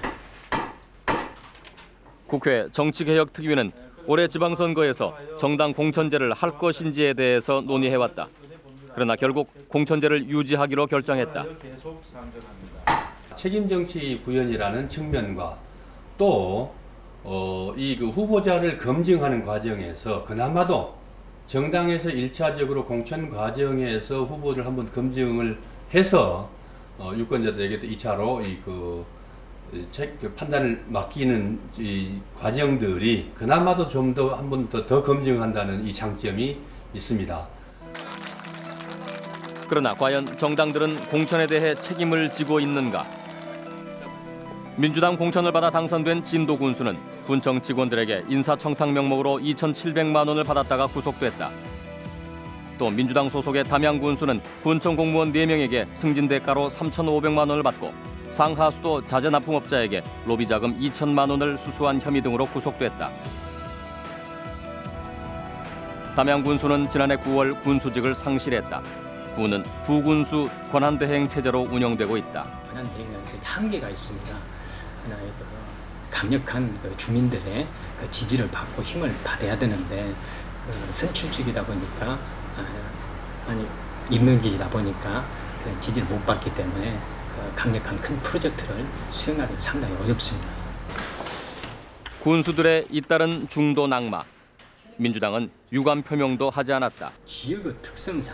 국회 정치개혁특위는 올해 지방선거에서 정당 공천제를 할 것인지에 대해서 논의해왔다. 그러나 결국 공천제를 유지하기로 결정했다. 책임정치 구현이라는 측면과 또 이 후보자를 검증하는 과정에서 그나마도 정당에서 1차적으로 공천 과정에서 후보를 한번 검증을 해서 유권자들에게도 2차로 판단을 맡기는 이 과정들이 그나마도 좀 더 한 번 더 검증한다는 이 장점이 있습니다. 그러나 과연 정당들은 공천에 대해 책임을 지고 있는가? 민주당 공천을 받아 당선된 진도 군수는 군청 직원들에게 인사청탁 명목으로 2,700만 원을 받았다가 구속됐다. 또 민주당 소속의 담양 군수는 군청 공무원 4명에게 승진 대가로 3,500만 원을 받고 상하수도 자재 납품업자에게 로비 자금 2천만 원을 수수한 혐의 등으로 구속됐다. 담양 군수는 지난해 9월 군수직을 상실했다. 군은 부군수 권한대행 체제로 운영되고 있다. 권한대행은 한계가 있습니다. 하나의 강력한 주민들의 지지를 받고 힘을 받아야 되는데 선출직이다 보니까 임명직이다 보니까 지지를 못 받기 때문에 강력한 큰 프로젝트를 수행하기 상당히 어렵습니다. 군수들의 잇따른 중도 낙마. 민주당은 유감 표명도 하지 않았다. 지역의 특성상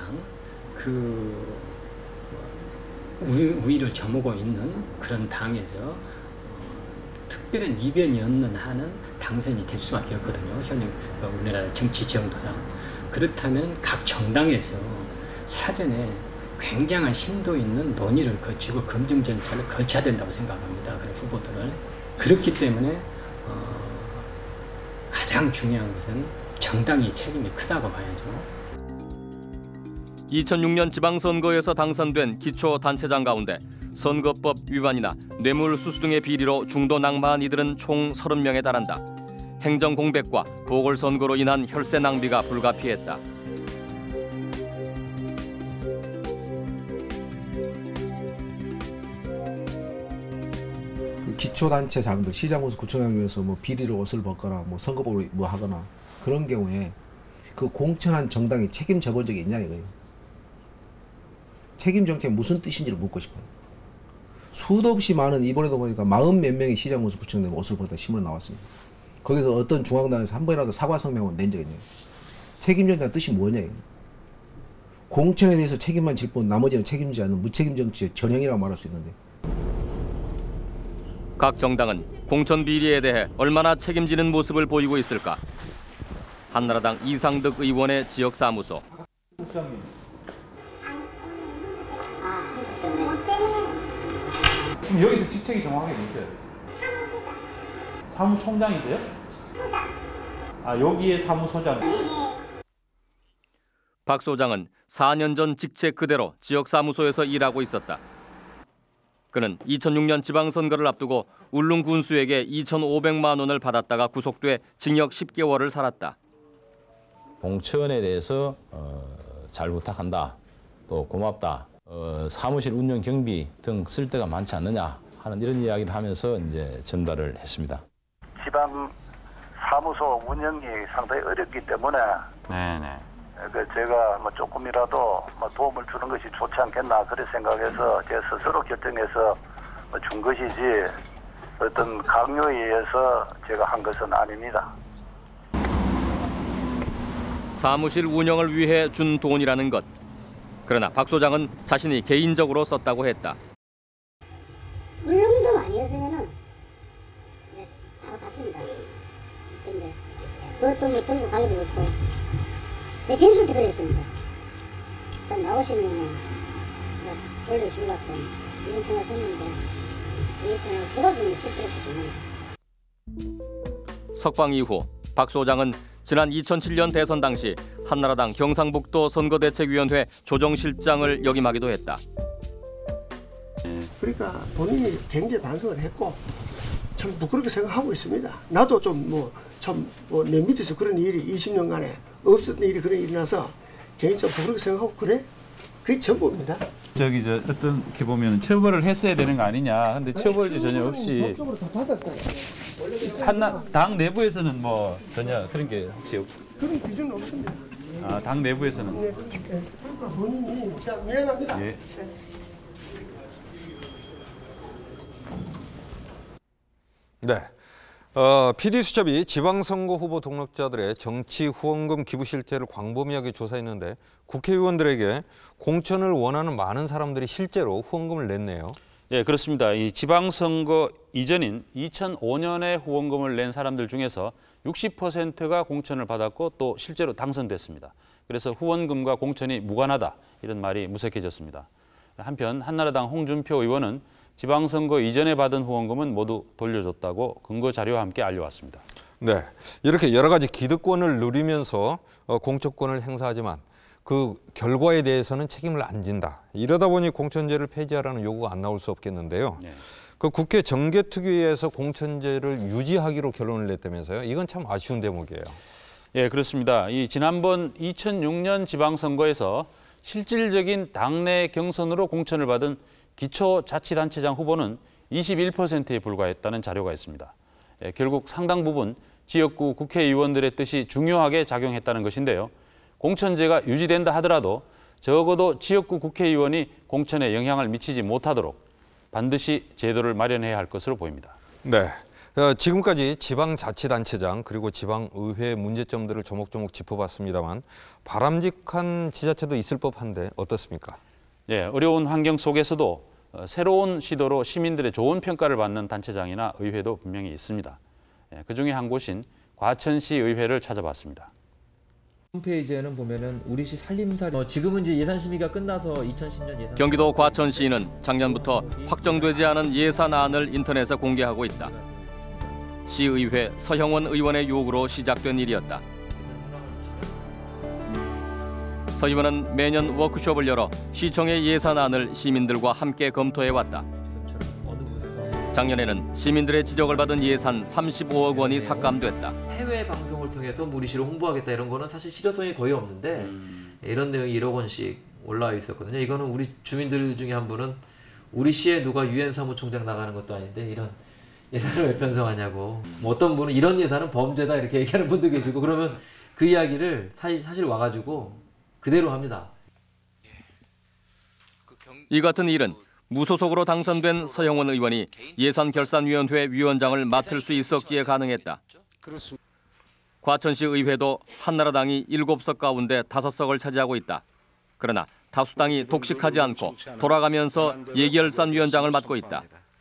우위를 저무고 있는 그런 당에서 특별한 이변이 없는 한은 당선이 될 수밖에 없거든요. 현행 우리나라 정치 지형도상. 그렇다면 각 정당에서 사전에 굉장한 심도 있는 논의를 거치고 검증 절차를 거쳐야 된다고 생각합니다. 그런 후보들을. 그렇기 때문에 가장 중요한 것은 정당의 책임이 크다고 봐야죠. 2006년 지방선거에서 당선된 기초단체장 가운데 선거법 위반이나 뇌물수수 등의 비리로 중도 낙마한 이들은 총 30명에 달한다. 행정공백과 보궐선거로 인한 혈세 낭비가 불가피했다. 기초단체장들, 시장군수, 구청장에서 뭐 비리를 옷을 벗거나 뭐 선거법을 뭐 하거나 그런 경우에 그 공천한 정당이 책임져 본 적이 있냐 이거예요. 책임 정책이 무슨 뜻인지를 묻고 싶어요. 수도 없이 많은 이번에도 보니까 40몇 명의 시장군수, 구청장 옷을 벗다 신문 나왔습니다. 거기서 어떤 중앙당에서 한 번이라도 사과 성명을 낸 적이 있나요? 책임 정책의 뜻이 뭐냐 이거. 공천에 대해서 책임만 질 뿐 나머지는 책임지지 않는 무책임 정치의 전형이라고 말할 수 있는데. 각 정당은 공천 비리에 대해 얼마나 책임지는 모습을 보이고 있을까? 한나라당 이상득 의원의 지역사무소. 그럼 여기서 직책이 정확하게 있어요? 사무총장이세요? 여기에 사무소장. 박 소장은 4년 전 직책 그대로 지역사무소에서 일하고 있었다. 그는 2006년 지방선거를 앞두고 울릉 군수에게 2,500만 원을 받았다가 구속돼 징역 10개월을 살았다. 공천에 대해서 잘 부탁한다. 또 고맙다. 사무실 운영 경비 등 쓸 데가 많지 않느냐 하는 이런 이야기를 하면서 이제 전달을 했습니다. 지방 사무소 운영이 상당히 어렵기 때문에 제가 뭐 조금이라도 뭐 도움을 주는 것이 좋지 않겠나 그런 생각해서 제 스스로 결정해서 준 것이지 어떤 강요에 의해서 제가 한 것은 아닙니다. 사무실 운영을 위해 준 돈이라는 것. 그러나 박 소장은 자신이 개인적으로 썼다고 했다. 울릉도 아니었으면은 바로 갔습니다. 근데 그것도 뭐 들고 가기도 없고 내 진술도 그랬습니다. 참 나오시면은 돌려주려고 이런 생각했는데 이게 참 그거는 씁쓸했거든요. 석방 이후 박 소장은 지난 2007년 대선 당시 한나라당 경상북도 선거대책위원회 조정실장을 역임하기도 했다. 그러니까 본인이 굉장히 반성을 했고 참 부끄럽게 생각하고 있습니다. 나도 좀 내 밑에서 그런 일이 20년간에 없었던 일이 그런 일이 나서 개인적으로 부끄럽게 생각하고 그래? 그게 전부입니다. 어떻게 보면 처벌을 했어야 되는 거 아니냐. 근데 처벌이 전혀 없이 당 내부에서는 뭐 전혀 그런 게 혹시 그런 기준은 없습니다. 당 내부에서는. 그러니까 본인이 미안합니다. 예. 네. PD수첩이 지방선거 후보 등록자들의 정치 후원금 기부 실태를 광범위하게 조사했는데 국회의원들에게 공천을 원하는 많은 사람들이 실제로 후원금을 냈네요. 예, 그렇습니다. 이 지방선거 이전인 2005년에 후원금을 낸 사람들 중에서 60%가 공천을 받았고 또 실제로 당선됐습니다. 그래서 후원금과 공천이 무관하다 이런 말이 무색해졌습니다. 한편 한나라당 홍준표 의원은 지방선거 이전에 받은 후원금은 모두 돌려줬다고 근거 자료와 함께 알려왔습니다. 네, 이렇게 여러 가지 기득권을 누리면서 공천권을 행사하지만 그 결과에 대해서는 책임을 안 진다. 이러다 보니 공천제를 폐지하라는 요구가 안 나올 수 없겠는데요. 네. 그 국회 정개특위에서 공천제를 유지하기로 결론을 냈다면서요. 이건 참 아쉬운 대목이에요. 예, 그렇습니다. 이 지난번 2006년 지방선거에서 실질적인 당내 경선으로 공천을 받은 기초자치단체장 후보는 21%에 불과했다는 자료가 있습니다. 예, 결국 상당 부분 지역구 국회의원들의 뜻이 중요하게 작용했다는 것인데요. 공천제가 유지된다 하더라도 적어도 지역구 국회의원이 공천에 영향을 미치지 못하도록 반드시 제도를 마련해야 할 것으로 보입니다. 네, 지금까지 지방자치단체장 그리고 지방의회 문제점들을 조목조목 짚어봤습니다만 바람직한 지자체도 있을 법한데 어떻습니까? 예, 어려운 환경 속에서도 새로운 시도로 시민들의 좋은 평가를 받는 단체장이나 의회도 분명히 있습니다. 예, 그중에 한 곳인 과천시 의회를 찾아봤습니다. 홈페이지에는 보면은 우리시 살림살이 지금은 이제 예산 심의가 끝나서 2010년 예산 경기도 과천시는 작년부터 확정되지 않은 예산안을 인터넷에 공개하고 있다. 시의회 서형원 의원의 요구로 시작된 일이었다. 서 의원은 매년 워크숍을 열어 시청의 예산안을 시민들과 함께 검토해왔다. 작년에는 시민들의 지적을 받은 예산 35억 원이 삭감됐다. 해외 방송을 통해서 우리시를 홍보하겠다 이런 거는 사실 실효성이 거의 없는데 이런 내용이 1억 원씩 올라와 있었거든요. 이거는 우리 주민들 중에 한 분은 우리 시에 누가 유엔 사무총장 나가는 것도 아닌데 이런 예산을 왜 편성하냐고. 뭐 어떤 분은 이런 예산은 범죄다 이렇게 얘기하는 분도 계시고 그러면 그 이야기를 사실 와가지고 그대로 합니다. 이 같은 일은 무소속으로 당선된 서형원 의원이 예산결산위원회 위원장을 맡을 수 있었기에 가능했다. 과천시 의회도 한나라당이 7석 가운데 5석을 차지하고 있다. 그러나 다수당이 독식하지 않고 돌아가면서 예결산위원장을 맡고 있다.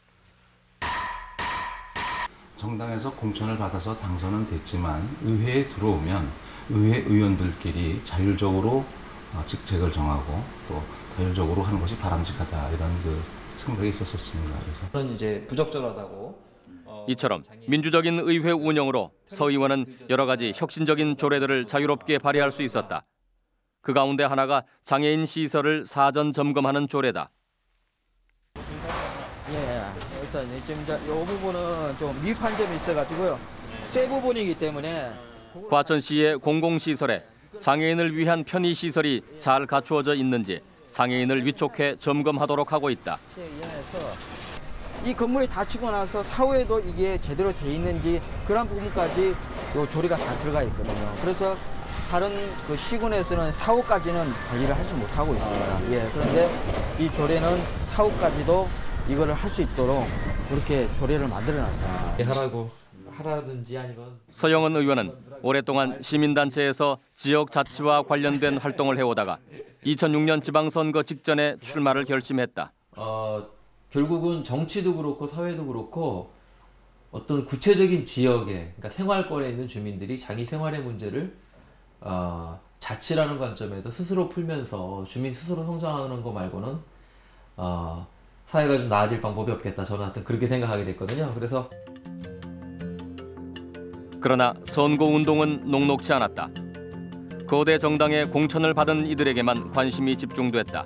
정당에서 공천을 받아서 당선은 됐지만 의회에 들어오면 의회 의원들끼리 자율적으로 직책을 정하고 또 자율적으로 하는 것이 바람직하다 이런 그 생각이 있었습니다. 그래서 그런 이제 부적절하다고. 이처럼 민주적인 의회 운영으로 서 의원은 여러 가지 혁신적인 조례들을 자유롭게 발의할 수 있었다. 그 가운데 하나가 장애인 시설을 사전 점검하는 조례다. 예, 그래서 지금 이 부분은 좀 미흡한 점이 있어가지고요. 새 부분이기 때문에. 과천시의 공공시설에 장애인을 위한 편의시설이 잘 갖추어져 있는지 장애인을 위촉해 점검하도록 하고 있다. 이 건물이 닫히고 나서 사후에도 이게 제대로 돼 있는지 그런 부분까지 요 조리가 다 들어가 있거든요. 그래서 다른 그 시군에서는 사후까지는 관리를 하지 못하고 있습니다. 예, 그런데 이 조례는 사후까지도 이거를 할 수 있도록 그렇게 조례를 만들어놨습니다. 하라든지 아니면 서영은 의원은 오랫동안 시민단체에서 지역 자치와 관련된 활동을 해오다가 2006년 지방선거 직전에 출마를 결심했다. 결국은 정치도 그렇고 사회도 그렇고 어떤 구체적인 지역에, 그러니까 생활권에 있는 주민들이 자기 생활의 문제를 자치라는 관점에서 스스로 풀면서 주민 스스로 성장하는 거 말고는 사회가 좀 나아질 방법이 없겠다. 저는 하여튼 그렇게 생각하게 됐거든요. 그러나 선거운동은 녹록치 않았다. 거대 정당의 공천을 받은 이들에게만 관심이 집중됐다.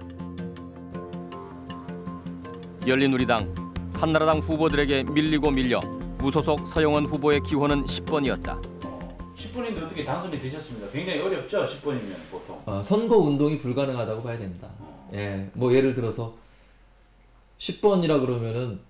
열린우리당, 한나라당 후보들에게 밀리고 밀려 무소속 서영은 후보의 기호는 10번이었다. 10번인데 어떻게 당선이 되셨습니다. 굉장히 어렵죠, 10번이면 보통. 선거운동이 불가능하다고 봐야 됩니다. 예, 뭐 예를 들어서 10번이라 그러면은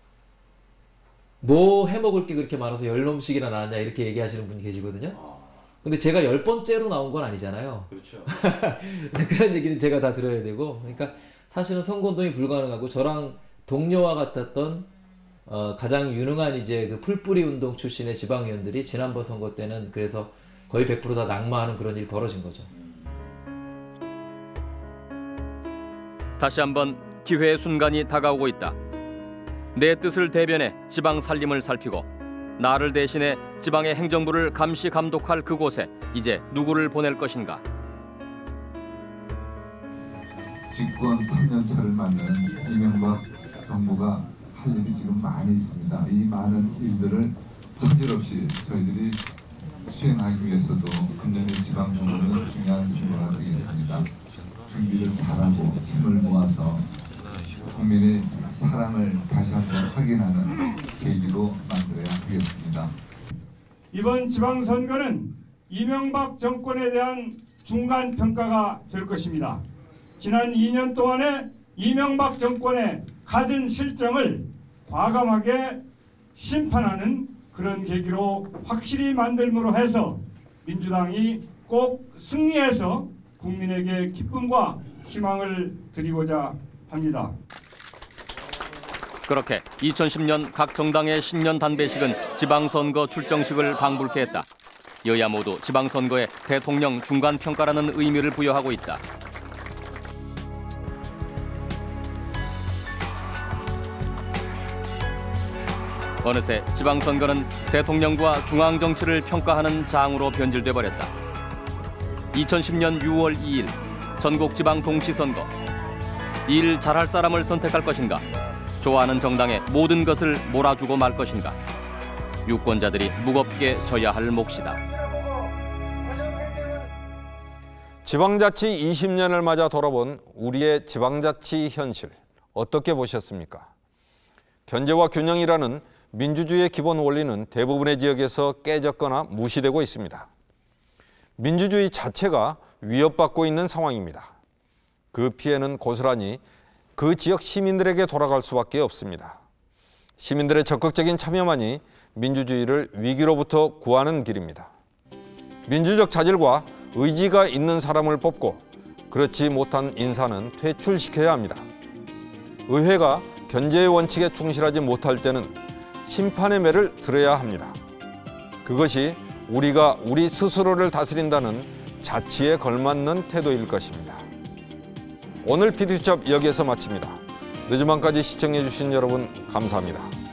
뭐 해먹을 게 그렇게 많아서 10놈씩이나 나왔냐 이렇게 얘기하시는 분이 계시거든요. 근데 제가 10번째로 나온 건 아니잖아요. 그렇죠. 그런 얘기는 제가 다 들어야 되고, 그러니까 사실은 선거운동이 불가능하고 저랑 동료와 같았던 가장 유능한 이제 그 풀뿌리 운동 출신의 지방의원들이 지난번 선거 때는 그래서 거의 100% 다 낙마하는 그런 일이 벌어진 거죠. 다시 한번 기회의 순간이 다가오고 있다. 내 뜻을 대변해 지방 살림을 살피고 나를 대신해 지방의 행정부를 감시 감독할 그곳에 이제 누구를 보낼 것인가. 집권 3년 차를 맞는 이명박 정부가 할 일이 지금 많이 있습니다. 이 많은 일들을 차질없이 저희들이 수행하기 위해서도 금년의 지방선거는 중요한 선거가 되겠습니다. 준비를 잘하고 힘을 모아서 국민의 사랑을 다시 한번 확인하는 계기로 만들어야 하겠습니다. 이번 지방선거는 이명박 정권에 대한 중간평가가 될 것입니다. 지난 2년 동안에 이명박 정권의 갖은 실정을 과감하게 심판하는 그런 계기로 확실히 만들므로 해서 민주당이 꼭 승리해서 국민에게 기쁨과 희망을 드리고자 합니다. 그렇게 2010년 각 정당의 신년 단배식은 지방선거 출정식을 방불케 했다. 여야 모두 지방선거에 대통령 중간평가라는 의미를 부여하고 있다. 어느새 지방선거는 대통령과 중앙정치를 평가하는 장으로 변질돼 버렸다. 2010년 6월 2일 전국 지방 동시선거. 일 잘할 사람을 선택할 것인가? 좋아하는 정당에 모든 것을 몰아주고 말 것인가? 유권자들이 무겁게 져야 할 몫이다. 지방자치 20년을 맞아 돌아본 우리의 지방자치 현실 어떻게 보셨습니까? 견제와 균형이라는 민주주의의 기본 원리는 대부분의 지역에서 깨졌거나 무시되고 있습니다. 민주주의 자체가 위협받고 있는 상황입니다. 그 피해는 고스란히 그 지역 시민들에게 돌아갈 수밖에 없습니다. 시민들의 적극적인 참여만이 민주주의를 위기로부터 구하는 길입니다. 민주적 자질과 의지가 있는 사람을 뽑고 그렇지 못한 인사는 퇴출시켜야 합니다. 의회가 견제의 원칙에 충실하지 못할 때는 심판의 매를 들어야 합니다. 그것이 우리가 우리 스스로를 다스린다는 자치에 걸맞는 태도일 것입니다. 오늘 PD수첩 여기에서 마칩니다. 늦은 밤까지 시청해 주신 여러분 감사합니다.